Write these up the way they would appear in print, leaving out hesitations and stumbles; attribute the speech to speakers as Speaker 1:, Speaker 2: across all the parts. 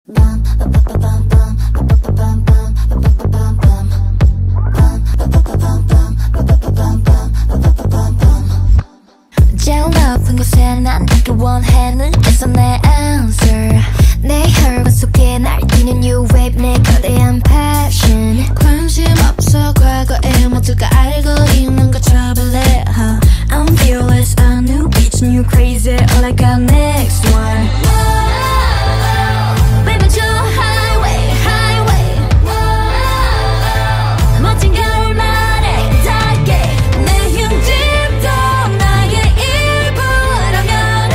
Speaker 1: 제일 높은 곳에 난 닿기 원해 눈에서 내 answer 내 혈관 속에 날뛰는 new wave 내 거대한 passion 관심 없어 과거에 모두가 알고 있는 거 trouble I'm fearless a new bitch new crazy all I got next one Baby 저 highway highway 멋진 결말에 닿게 내 힘들도 나의 일부라면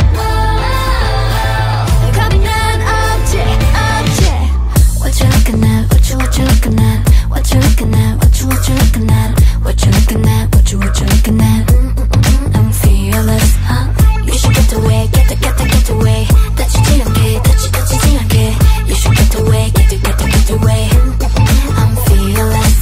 Speaker 1: 겁이 난 없지 없지 What you looking at what you looking at What you looking at what you looking at What you looking at what you looking at I'm fearless You should get away get away 다치지 않게 다치지 않게 You should get away get away I'm fearless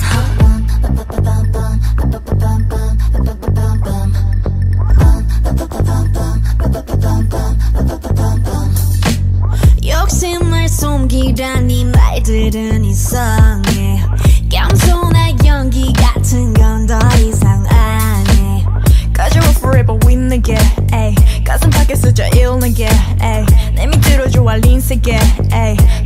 Speaker 1: 욕심을 숨기라니 말들은 이상해 겸손한 연기 같은 건 더 이상 안 해 Cause you're forever with nigga 가슴 밖에 쓰져 읽는 게 내 밑으로 좋아 린세게